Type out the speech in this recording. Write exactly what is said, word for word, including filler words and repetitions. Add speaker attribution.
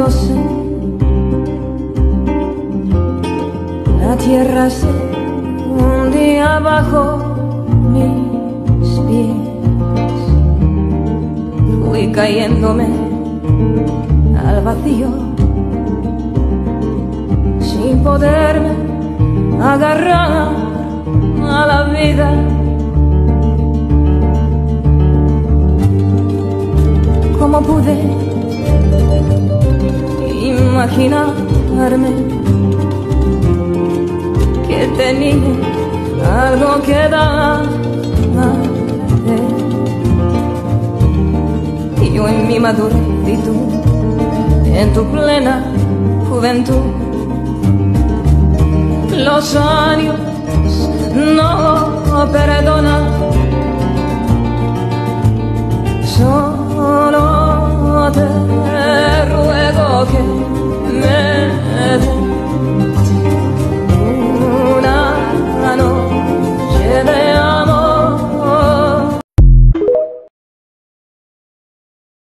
Speaker 1: hundiéndose, la tierra se hundía bajo mis pies. Fui cayéndome al vacío sin poderme agarrar a la vida. ¿Cómo pude imaginarme que tenía algo que dar? Y yo en mi madurez y tú en tu plena juventud. Los años no perdonan